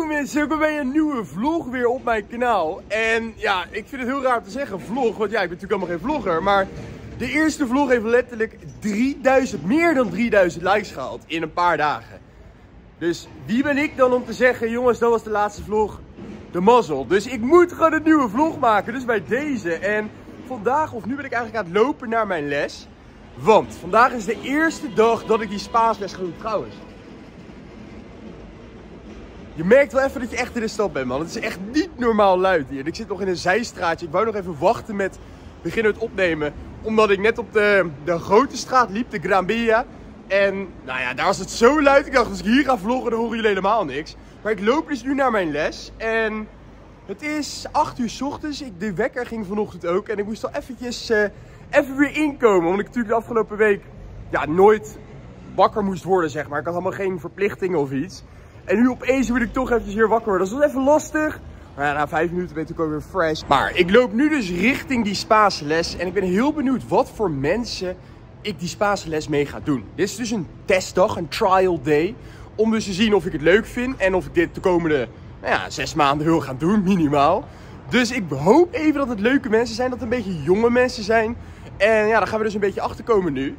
mensen, welkom bij een nieuwe vlog weer op mijn kanaal. En ja, ik vind het heel raar te zeggen vlog, want ja, ik ben natuurlijk helemaal geen vlogger. Maar de eerste vlog heeft letterlijk meer dan 3000 likes gehaald in een paar dagen. Dus wie ben ik dan om te zeggen, jongens, dat was de laatste vlog, de mazzel. Dus ik moet gewoon een nieuwe vlog maken, dus bij deze. En vandaag, of nu ben ik eigenlijk aan het lopen naar mijn les. Want vandaag is de eerste dag dat ik die Spaans-les ga doen trouwens. Je merkt wel even dat je echt in de stad bent, man. Het is echt niet normaal luid hier. Ik zit nog in een zijstraatje. Ik wou nog even wachten met beginnen het opnemen. Omdat ik net op de grote straat liep, de Gran Via. En nou ja, daar was het zo luid. Ik dacht, als ik hier ga vloggen, dan horen jullie helemaal niks. Maar ik loop dus nu naar mijn les. En het is 8 uur 's ochtends. De wekker ging vanochtend ook. En ik moest al eventjes even weer inkomen. Omdat ik natuurlijk de afgelopen week ja, nooit wakker moest worden, zeg maar. Ik had helemaal geen verplichtingen of iets. En nu opeens moet ik toch eventjes weer wakker worden. Dat is wel even lastig. Maar ja, na 5 minuten ben ik natuurlijk ook weer fresh. Maar ik loop nu dus richting die Spaanse les. En ik ben heel benieuwd wat voor mensen ik die Spaanse les mee ga doen. Dit is dus een testdag, een trial day. Om dus te zien of ik het leuk vind. En of ik dit de komende 6 maanden wil gaan doen, minimaal. Dus ik hoop even dat het leuke mensen zijn. Dat het een beetje jonge mensen zijn. En ja, daar gaan we dus een beetje achterkomen nu.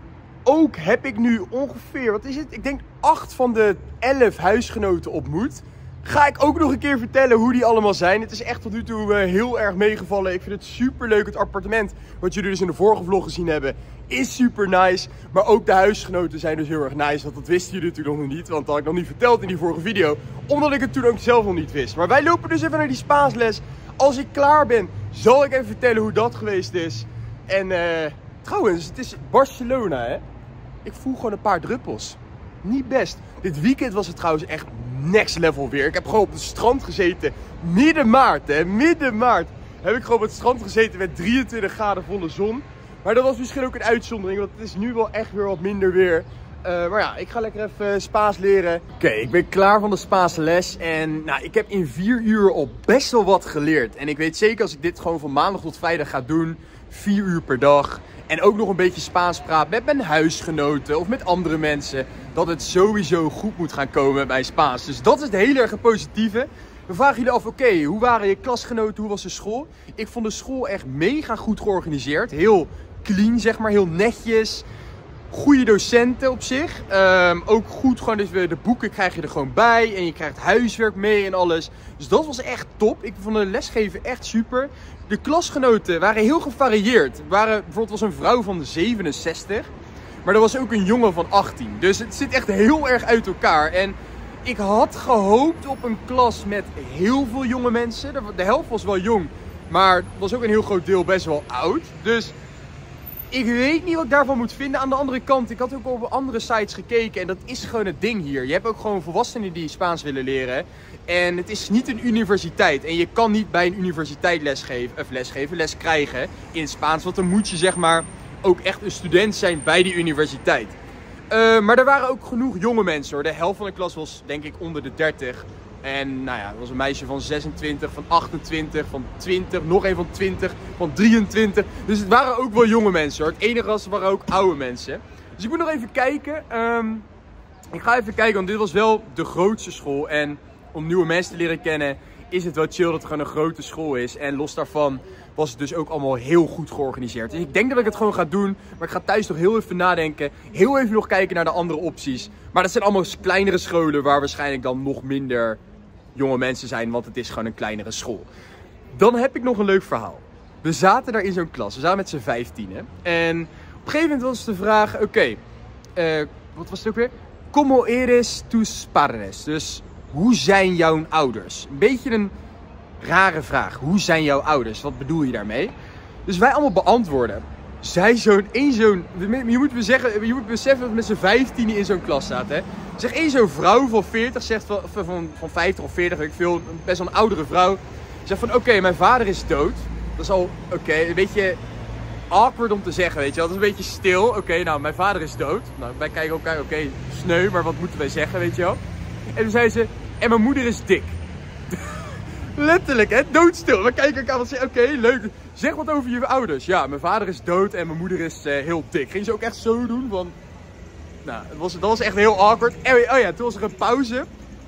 Ook heb ik nu ongeveer, wat is het? Ik denk 8 van de 11 huisgenoten ontmoet. Ga ik ook nog een keer vertellen hoe die allemaal zijn. Het is echt tot nu toe heel erg meegevallen. Ik vind het super leuk. Het appartement, wat jullie dus in de vorige vlog gezien hebben, is super nice. Maar ook de huisgenoten zijn dus heel erg nice. Want dat wisten jullie natuurlijk nog niet. Want dat had ik nog niet verteld in die vorige video. Omdat ik het toen ook zelf nog niet wist. Maar wij lopen dus even naar die Spaansles. Als ik klaar ben, zal ik even vertellen hoe dat geweest is. En trouwens, het is Barcelona, hè. Ik voel gewoon een paar druppels. Niet best. Dit weekend was het trouwens echt next level weer. Ik heb gewoon op het strand gezeten. Midden maart, hè. Midden maart heb ik gewoon op het strand gezeten met 23 graden volle zon. Maar dat was misschien ook een uitzondering, want het is nu wel echt weer wat minder weer. Maar ja, ik ga lekker even Spaans leren. Oké, ik ben klaar van de Spaanse les. En nou, ik heb in 4 uur al best wel wat geleerd. En ik weet zeker als ik dit gewoon van maandag tot vrijdag ga doen, 4 uur per dag. En ook nog een beetje Spaans praat met mijn huisgenoten of met andere mensen. Dat het sowieso goed moet gaan komen met mijn Spaans. Dus dat is het hele erg positieve. We vragen jullie af, oké, hoe waren je klasgenoten? Hoe was de school? Ik vond de school echt mega goed georganiseerd. Heel clean, zeg maar. Heel netjes. Goede docenten op zich. Ook goed, gewoon dus de boeken krijg je er gewoon bij. En je krijgt huiswerk mee en alles. Dus dat was echt top. Ik vond de lesgeven echt super. De klasgenoten waren heel gevarieerd. Bijvoorbeeld was een vrouw van 67. Maar er was ook een jongen van 18. Dus het zit echt heel erg uit elkaar. En ik had gehoopt op een klas met heel veel jonge mensen. De helft was wel jong. Maar er was ook een heel groot deel best wel oud. Dus ik weet niet wat ik daarvan moet vinden. Aan de andere kant, ik had ook op andere sites gekeken. En dat is gewoon het ding hier. Je hebt ook gewoon volwassenen die Spaans willen leren. En het is niet een universiteit. En je kan niet bij een universiteit les krijgen in het Spaans. Want dan moet je zeg maar ook echt een student zijn bij die universiteit. Maar er waren ook genoeg jonge mensen hoor. De helft van de klas was denk ik onder de 30. En nou ja, er was een meisje van 26, van 28, van 20, nog een van 20, van 23. Dus het waren ook wel jonge mensen hoor. Het enige was, waren ook oude mensen. Dus ik moet nog even kijken. Ik ga even kijken, want dit was wel de grootste school. En om nieuwe mensen te leren kennen is het wel chill dat het gewoon een grote school is. En los daarvan was het dus ook allemaal heel goed georganiseerd. Dus ik denk dat ik het gewoon ga doen. Maar ik ga thuis nog heel even nadenken. Heel even nog kijken naar de andere opties. Maar dat zijn allemaal kleinere scholen waar waarschijnlijk dan nog minder jonge mensen zijn. Want het is gewoon een kleinere school. Dan heb ik nog een leuk verhaal. We zaten daar in zo'n klas. We zaten met z'n 15. En op een gegeven moment was de vraag. Oké, wat was het ook weer? Como eres tus padres? Dus hoe zijn jouw ouders? Een beetje een rare vraag. Hoe zijn jouw ouders? Wat bedoel je daarmee? Dus wij allemaal beantwoorden. Je moet beseffen dat we met z'n 15 in zo'n klas zaten. Hè? Zeg één zo'n vrouw van 40, zegt van 50 of 40, weet ik veel, best wel een oudere vrouw. Zegt van oké, mijn vader is dood. Dat is al een beetje awkward om te zeggen, weet je wel. Dat is een beetje stil. Oké, nou, mijn vader is dood. Nou, wij kijken elkaar, oké, sneu, maar wat moeten wij zeggen, weet je wel. En toen zei ze, en mijn moeder is dik. Letterlijk, hè, doodstil. We kijken elkaar en zeggen, oké, leuk. Zeg wat over je ouders. Ja, mijn vader is dood en mijn moeder is heel dik. Ging ze ook echt zo doen, van... Nou, dat was echt heel awkward. Oh ja, toen was er een pauze.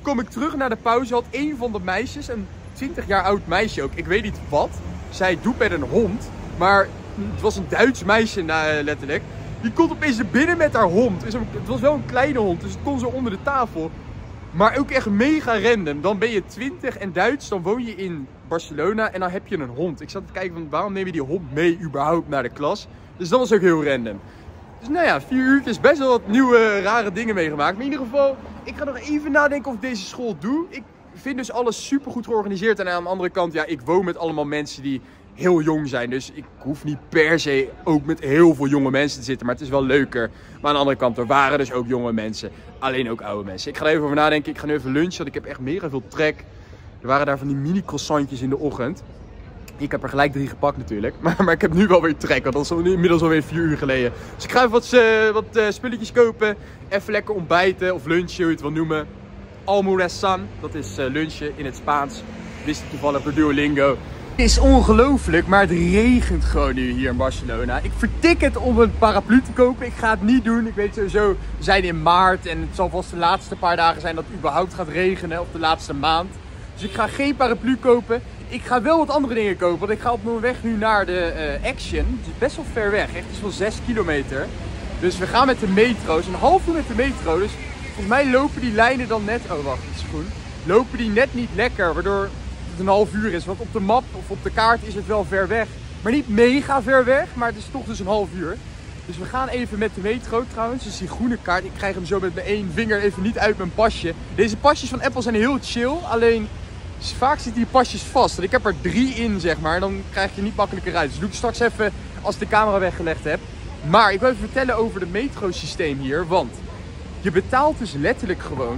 kom ik terug naar de pauze. Had een van de meisjes, een 20 jaar oud meisje ook, ik weet niet wat, zij doet met een hond. Maar het was een Duits meisje letterlijk. Die komt opeens er binnen met haar hond. Het was wel een kleine hond, dus het kon zo onder de tafel. Maar ook echt mega random. Dan ben je 20 en Duits, dan woon je in Barcelona en dan heb je een hond. Ik zat te kijken van waarom neem je die hond mee überhaupt naar de klas. Dus dat was ook heel random. Dus nou ja, 4 uurtjes, best wel wat nieuwe rare dingen meegemaakt. Maar in ieder geval, ik ga nog even nadenken of ik deze school doe. Ik vind dus alles super goed georganiseerd. En aan de andere kant, ja, ik woon met allemaal mensen die heel jong zijn. Dus ik hoef niet per se ook met heel veel jonge mensen te zitten. Maar het is wel leuker. Maar aan de andere kant, er waren dus ook jonge mensen. Alleen ook oude mensen. Ik ga er even over nadenken. Ik ga nu even lunchen, want ik heb echt mega veel trek. Er waren daar van die mini croissantjes in de ochtend. Ik heb er gelijk 3 gepakt natuurlijk. Maar ik heb nu wel weer trek, want dat is inmiddels alweer 4 uur geleden. Dus ik ga even wat spulletjes kopen. Even lekker ontbijten of lunchen, hoe je het wil noemen. Almuerzan, dat is lunchen in het Spaans. Wist ik toevallig door Duolingo. Het is ongelooflijk, maar het regent gewoon nu hier in Barcelona. Ik vertik het om een paraplu te kopen. Ik ga het niet doen. Ik weet sowieso, we zijn in maart en het zal vast de laatste paar dagen zijn dat het überhaupt gaat regenen. Of de laatste maand. Dus ik ga geen paraplu kopen. Ik ga wel wat andere dingen kopen. Want ik ga op mijn weg nu naar de Action. Het is best wel ver weg. Echt iets van 6 kilometer. Dus we gaan met de metro. Het is een half uur met de metro. Dus volgens mij lopen die lijnen dan net... Oh wacht, het is groen. Lopen die net niet lekker. Waardoor het een half uur is. Want op de map of op de kaart is het wel ver weg. Maar niet mega ver weg. Maar het is toch dus een half uur. Dus we gaan even met de metro trouwens. Dus die groene kaart. Ik krijg hem zo met mijn 1 vinger even niet uit mijn pasje. Deze pasjes van Apple zijn heel chill. Alleen... Dus vaak zitten die pasjes vast. En ik heb er 3 in, zeg maar. Dan krijg je niet makkelijker uit. Dus doe ik straks even als ik de camera weggelegd heb. Maar ik wil even vertellen over het metrosysteem hier. Want je betaalt dus letterlijk gewoon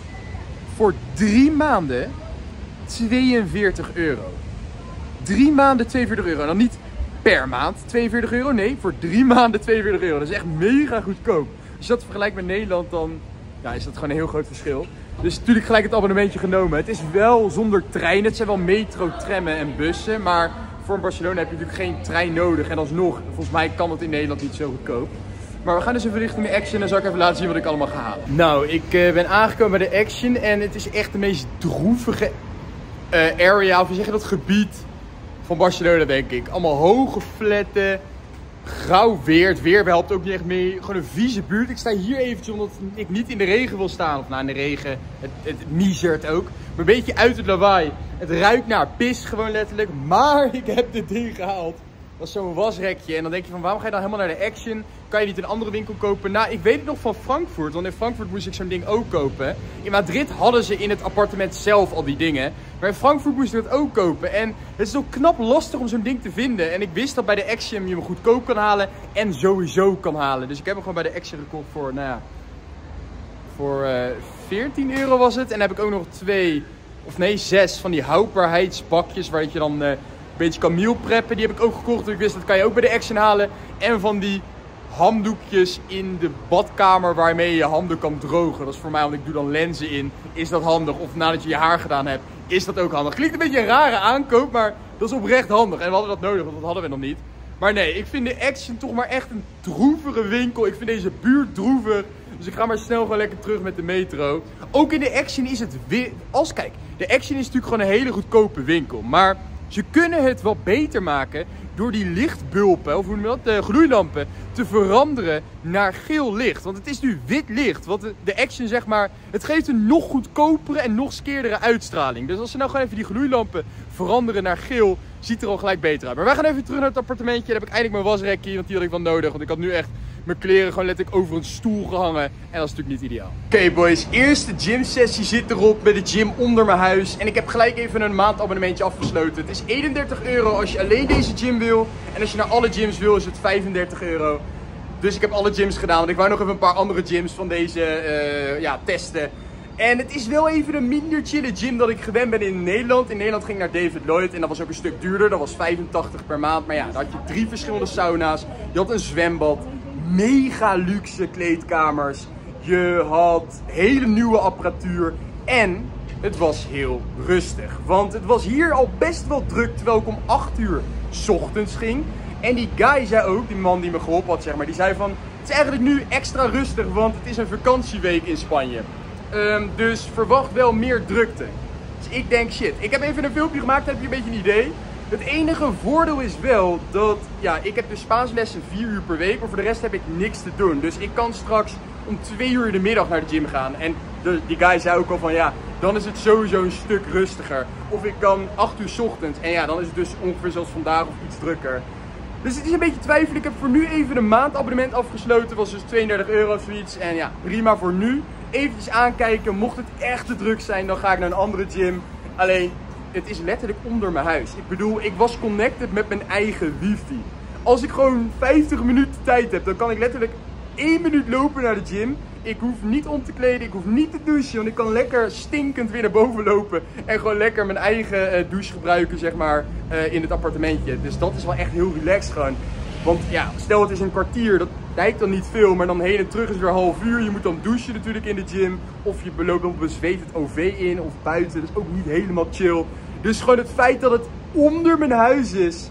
voor 3 maanden 42 euro. 3 maanden 42 euro. En dan niet per maand 42 euro. Nee, voor 3 maanden 42 euro. Dat is echt mega goedkoop. Als je dat vergelijkt met Nederland, dan ja, is dat gewoon een heel groot verschil. Dus natuurlijk gelijk het abonnementje genomen. Het is wel zonder trein. Het zijn wel metro, trammen en bussen. Maar voor Barcelona heb je natuurlijk geen trein nodig. En alsnog, volgens mij kan het in Nederland niet zo goedkoop. Maar we gaan dus even richting de Action en dan zal ik even laten zien wat ik allemaal ga halen. Nou, ik ben aangekomen bij de Action en het is echt de meest droevige area, of je zeg dat gebied van Barcelona, denk ik. Allemaal hoge flatten. Grauw weer. Het weer helpt ook niet echt mee. Gewoon een vieze buurt. Ik sta hier eventjes omdat ik niet in de regen wil staan. Of nou, in de regen. Het miezert ook. Maar een beetje uit het lawaai. Het ruikt naar pis gewoon letterlijk. Maar ik heb dit ding gehaald. Dat is zo'n wasrekje. En dan denk je van waarom ga je dan helemaal naar de Action? Kan je niet in een andere winkel kopen? Nou, ik weet het nog van Frankfurt. Want in Frankfurt moest ik zo'n ding ook kopen. In Madrid hadden ze in het appartement zelf al die dingen. Maar in Frankfurt moest ik dat ook kopen. En het is ook knap lastig om zo'n ding te vinden. En ik wist dat bij de Action je hem goedkoop kan halen. En sowieso kan halen. Dus ik heb hem gewoon bij de Action gekocht voor, nou ja, voor 14 euro was het. En dan heb ik ook nog 6 van die houdbaarheidsbakjes. Waar je dan een beetje kan meal preppen. Die heb ik ook gekocht. Dus ik wist dat kan je ook bij de Action halen. En van die handdoekjes in de badkamer waarmee je je handen kan drogen. Dat is voor mij, want ik doe dan lenzen in. Is dat handig? Of nadat je je haar gedaan hebt, is dat ook handig. Klinkt een beetje een rare aankoop, maar dat is oprecht handig. En we hadden dat nodig, want dat hadden we nog niet. Maar nee, ik vind de Action toch maar echt een droevige winkel. Ik vind deze buurt droevig. Dus ik ga maar snel gewoon lekker terug met de metro. Ook in de Action is het weer... Kijk, de Action is natuurlijk gewoon een hele goedkope winkel. Maar ze kunnen het wel beter maken door die lichtbulpen, of hoe noem je dat, de gloeilampen, te veranderen naar geel licht. Want het is nu wit licht. Want de Action, zeg maar, het geeft een nog goedkopere en nog skeerdere uitstraling. Dus als ze nou gewoon even die gloeilampen veranderen naar geel, ziet er al gelijk beter uit. Maar wij gaan even terug naar het appartementje. Dan heb ik eindelijk mijn wasrekje, want die had ik wel nodig. Want ik had nu echt mijn kleren gewoon letterlijk over een stoel gehangen. En dat is natuurlijk niet ideaal. Oké boys, eerste gymsessie zit erop met de gym onder mijn huis. En ik heb gelijk even een maandabonnementje afgesloten. Het is 31 euro als je alleen deze gym wil. En als je naar alle gyms wil is het 35 euro. Dus ik heb alle gyms gedaan. Want ik wou nog even een paar andere gyms van deze testen. En het is wel even een minder chille gym dan ik gewend ben in Nederland. In Nederland ging ik naar David Lloyd en dat was ook een stuk duurder. Dat was 85 per maand. Maar ja, daar had je 3 verschillende sauna's. Je had een zwembad. Mega luxe kleedkamers. Je had hele nieuwe apparatuur. En het was heel rustig. Want het was hier al best wel druk terwijl ik om 8 uur 's ochtends ging. En die guy zei ook, die man die me geholpen had, zeg maar, die zei van... Het is eigenlijk nu extra rustig, want het is een vakantieweek in Spanje. Dus verwacht wel meer drukte. Dus ik denk shit. Ik heb even een filmpje gemaakt, dan heb je een beetje een idee. Het enige voordeel is wel dat, ja, ik heb dus Spaanslessen 4 uur per week, maar voor de rest heb ik niks te doen. Dus ik kan straks om 2 uur in de middag naar de gym gaan. En die guy zei ook al van, ja, dan is het sowieso een stuk rustiger. Of ik kan 8 uur 's ochtends en ja, dan is het dus ongeveer zoals vandaag of iets drukker. Dus het is een beetje twijfel. Ik heb voor nu even een maandabonnement afgesloten, was dus 32 euro of zoiets. En ja, prima voor nu. Eventjes aankijken, mocht het echt te druk zijn, dan ga ik naar een andere gym. Alleen, het is letterlijk onder mijn huis. Ik bedoel, ik was connected met mijn eigen wifi. Als ik gewoon 50 minuten tijd heb, dan kan ik letterlijk 1 minuut lopen naar de gym. Ik hoef niet om te kleden, ik hoef niet te douchen, want ik kan lekker stinkend weer naar boven lopen. En gewoon lekker mijn eigen douche gebruiken, zeg maar, in het appartementje. Dus dat is wel echt heel relaxed gewoon. Want ja, stel het is een kwartier, dat lijkt dan niet veel, maar dan heen en terug is weer half uur. Je moet dan douchen natuurlijk in de gym. Of je loopt op een zweet het OV in of buiten, dat is ook niet helemaal chill. Dus gewoon het feit dat het onder mijn huis is,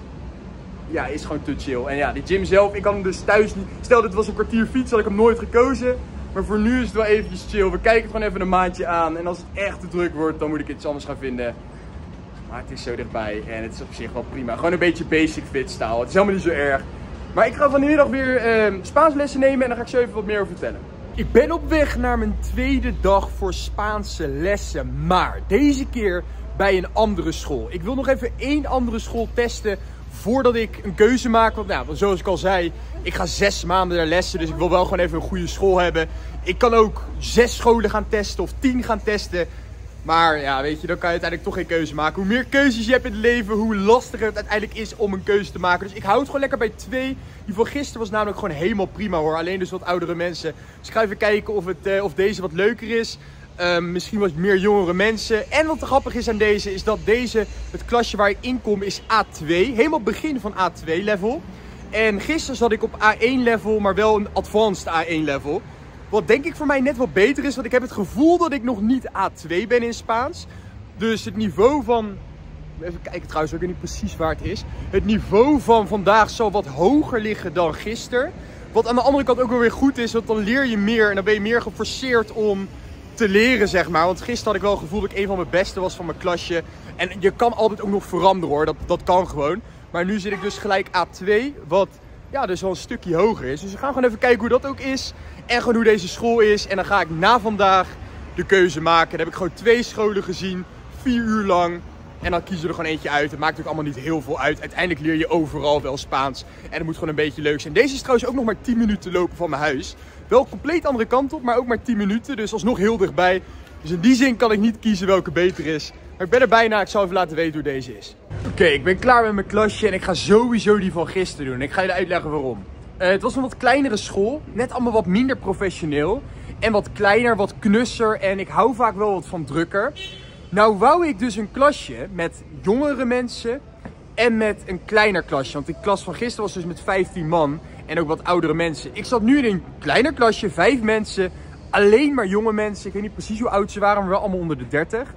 ja, is gewoon te chill. En ja, die gym zelf, ik kan hem dus thuis niet. Stel dit was een kwartier fiets, had ik hem nooit gekozen. Maar voor nu is het wel eventjes chill. We kijken het gewoon even een maandje aan. En als het echt te druk wordt, dan moet ik iets anders gaan vinden. Maar het is zo dichtbij en het is op zich wel prima. Gewoon een beetje basic fit style. Het is helemaal niet zo erg. Maar ik ga vanmiddag weer Spaans lessen nemen en dan ga ik zo even wat meer over vertellen. Ik ben op weg naar mijn tweede dag voor Spaanse lessen. Maar deze keer bij een andere school. Ik wil nog even 1 andere school testen voordat ik een keuze maak. Want nou, zoals ik al zei, ik ga 6 maanden naar lessen. Dus ik wil wel gewoon even een goede school hebben. Ik kan ook 6 scholen gaan testen of 10 gaan testen. Maar ja, weet je, dan kan je uiteindelijk toch geen keuze maken. Hoe meer keuzes je hebt in het leven, hoe lastiger het uiteindelijk is om een keuze te maken. Dus ik hou het gewoon lekker bij 2. Die van gisteren was namelijk gewoon helemaal prima hoor. Alleen dus wat oudere mensen. Dus ik ga even kijken of deze wat leuker is. Misschien wat meer jongere mensen. En wat grappig is aan deze, is dat deze, het klasje waar ik in kom, is A2. Helemaal begin van A2 level. En gisteren zat ik op A1 level, maar wel een advanced A1 level. Wat denk ik voor mij net wat beter is, want ik heb het gevoel dat ik nog niet A2 ben in Spaans. Dus het niveau van, even kijken trouwens, ik weet niet precies waar het is. Het niveau van vandaag zal wat hoger liggen dan gisteren. Wat aan de andere kant ook wel weer goed is, want dan leer je meer en dan ben je meer geforceerd om te leren, zeg maar. Want gisteren had ik wel het gevoel dat ik een van mijn beste was van mijn klasje. En je kan altijd ook nog veranderen hoor, dat kan gewoon. Maar nu zit ik dus gelijk A2, wat ja, dus wel een stukje hoger is. Dus we gaan gewoon even kijken hoe dat ook is. En gewoon hoe deze school is. En dan ga ik na vandaag de keuze maken. Dan heb ik gewoon 2 scholen gezien, 4 uur lang. En dan kiezen we er gewoon eentje uit. Het maakt ook allemaal niet heel veel uit. Uiteindelijk leer je overal wel Spaans. En het moet gewoon een beetje leuk zijn. Deze is trouwens ook nog maar 10 minuten lopen van mijn huis. Wel compleet andere kant op, maar ook maar 10 minuten. Dus alsnog heel dichtbij. Dus in die zin kan ik niet kiezen welke beter is. Maar ik ben er bijna. Ik zal even laten weten hoe deze is. Oké, ik ben klaar met mijn klasje. En ik ga sowieso die van gisteren doen. Ik ga je uitleggen waarom. Het was een wat kleinere school. Net allemaal wat minder professioneel. En wat kleiner, wat knusser. En ik hou vaak wel wat van drukker. Nou wou ik dus een klasje met jongere mensen en met een kleiner klasje. Want die klas van gisteren was dus met 15 man en ook wat oudere mensen. Ik zat nu in een kleiner klasje, 5 mensen, alleen maar jonge mensen. Ik weet niet precies hoe oud ze waren, maar wel allemaal onder de 30.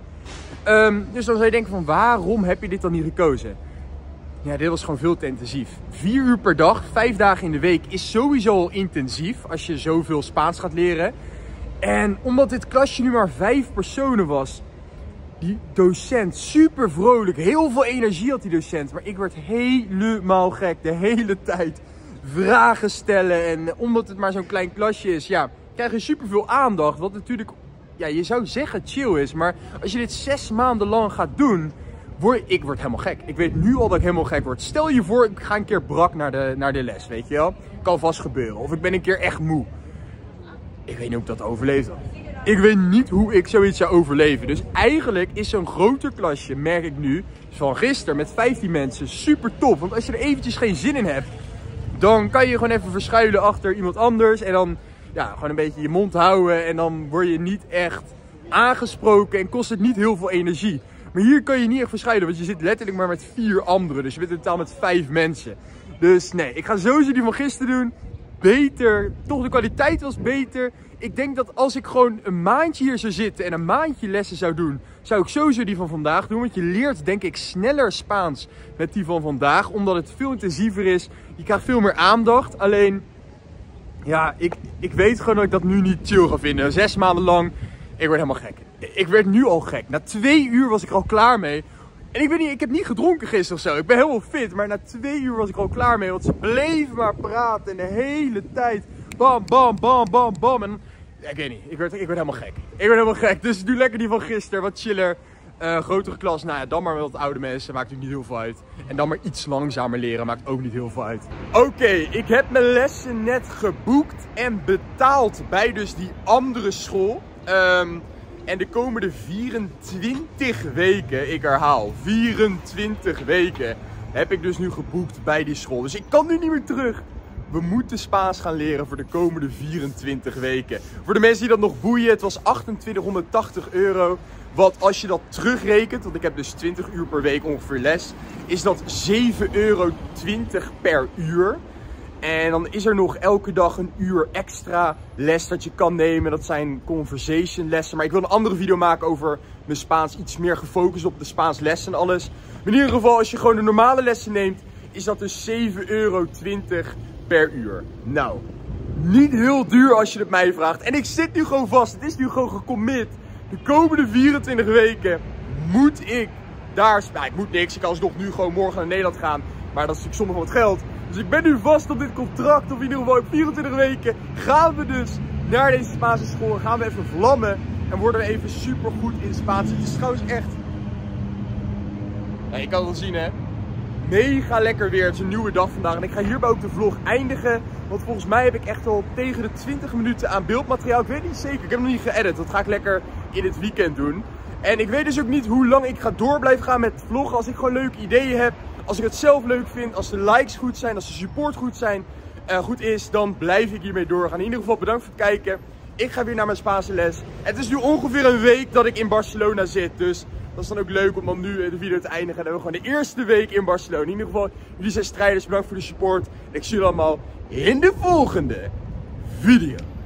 Dus dan zou je denken van waarom heb je dit dan niet gekozen? Ja, dit was gewoon veel te intensief. 4 uur per dag, 5 dagen in de week is sowieso al intensief als je zoveel Spaans gaat leren. En omdat dit klasje nu maar 5 personen was, die docent, super vrolijk, heel veel energie had die docent. Maar ik werd helemaal gek, de hele tijd vragen stellen. En omdat het maar zo'n klein klasje is, ja, krijg je super veel aandacht. Wat natuurlijk, ja, je zou zeggen chill is. Maar als je dit 6 maanden lang gaat doen, ik word helemaal gek. Ik weet nu al dat ik helemaal gek word. Stel je voor, ik ga een keer brak naar de les, weet je wel. Kan vast gebeuren. Of ik ben een keer echt moe. Ik weet niet hoe ik dat overleef dan. Ik weet niet hoe ik zoiets zou overleven. Dus eigenlijk is zo'n groter klasje, merk ik nu, van gisteren met 15 mensen, super top. Want als je er eventjes geen zin in hebt, dan kan je gewoon even verschuilen achter iemand anders. En dan ja, gewoon een beetje je mond houden. En dan word je niet echt aangesproken en kost het niet heel veel energie. Maar hier kan je niet echt verschuilen, want je zit letterlijk maar met 4 anderen. Dus je bent in totaal met 5 mensen. Dus nee, ik ga sowieso die van gisteren doen. Beter, toch de kwaliteit was beter. Ik denk dat als ik gewoon een maandje hier zou zitten en een maandje lessen zou doen, zou ik sowieso die van vandaag doen. Want je leert denk ik sneller Spaans met die van vandaag, omdat het veel intensiever is. Je krijgt veel meer aandacht. Alleen, ja, ik weet gewoon dat ik dat nu niet chill ga vinden. 6 maanden lang Ik word helemaal gek. Ik werd nu al gek. Na 2 uur was ik er al klaar mee. En ik weet niet, ik heb niet gedronken gisteren of zo. Ik ben helemaal fit. Maar na 2 uur was ik er al klaar mee. Want ze bleven maar praten. En de hele tijd. Bam, bam, bam, bam, bam. En ja, ik weet niet. Ik werd helemaal gek. Ik werd helemaal gek. Dus nu lekker die van gisteren. Wat chiller. Grotere klas. Nou ja, dan maar met wat oude mensen. Maakt natuurlijk niet heel veel uit. En dan maar iets langzamer leren. Maakt ook niet heel veel uit. Oké, ik heb mijn lessen net geboekt. En betaald bij dus die andere school. En de komende 24 weken, ik herhaal, 24 weken heb ik dus nu geboekt bij die school. Dus ik kan nu niet meer terug. We moeten Spaans gaan leren voor de komende 24 weken. Voor de mensen die dat nog boeien, het was 2880 euro. Wat als je dat terugrekent, want ik heb dus 20 uur per week ongeveer les, is dat 7,20 euro per uur. En dan is er nog elke dag een uur extra les dat je kan nemen. Dat zijn conversation lessen. Maar ik wil een andere video maken over mijn Spaans. Iets meer gefocust op de Spaans lessen en alles. Maar in ieder geval, als je gewoon de normale lessen neemt, is dat dus 7,20 euro per uur. Nou, niet heel duur als je het mij vraagt. En ik zit nu gewoon vast. Het is nu gewoon gecommit. De komende 24 weken moet ik daar... Nou, ik moet niks. Ik kan alsnog nu gewoon morgen naar Nederland gaan. Maar dat is natuurlijk sommige wat geld. Dus ik ben nu vast op dit contract. Of in ieder geval in 24 weken gaan we dus naar deze Spaanse school. Gaan we even vlammen. En worden we even super goed in Spaans. Het is trouwens echt... Ja, je kan het wel zien, hè. Mega lekker weer. Het is een nieuwe dag vandaag. En ik ga hierbij ook de vlog eindigen. Want volgens mij heb ik echt al tegen de 20 minuten aan beeldmateriaal. Ik weet niet zeker. Ik heb nog niet geëdit. Dat ga ik lekker in het weekend doen. En ik weet dus ook niet hoe lang ik ga door blijven gaan met vloggen. Als ik gewoon leuke ideeën heb. Als ik het zelf leuk vind. Als de likes goed zijn. Als de support goed is. Dan blijf ik hiermee doorgaan. In ieder geval bedankt voor het kijken. Ik ga weer naar mijn Spaanse les. Het is nu ongeveer een week dat ik in Barcelona zit. Dus dat is dan ook leuk om dan nu de video te eindigen. En dan hebben we gewoon de eerste week in Barcelona. In ieder geval, jullie zijn strijders. Bedankt voor de support. En ik zie jullie allemaal in de volgende video.